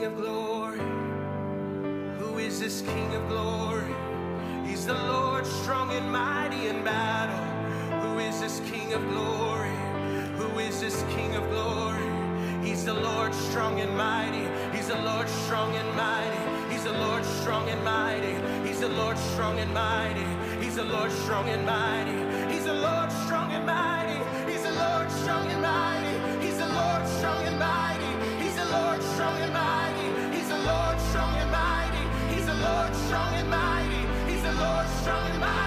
King of glory? Who is this King of glory? He's the Lord strong and mighty in battle. Who is this King of glory? Who is this King of glory? He's the Lord strong and mighty. He's the Lord strong and mighty. He's the Lord strong and mighty. He's the Lord strong and mighty. He's the Lord strong and mighty. He's the Lord strong and mighty. He's the Lord strong and mighty. He's the Lord strong and mighty. He's the Lord strong and mighty. He's the Lord strong and mighty. He's the Lord strong and mighty. He's the Lord strong and mighty.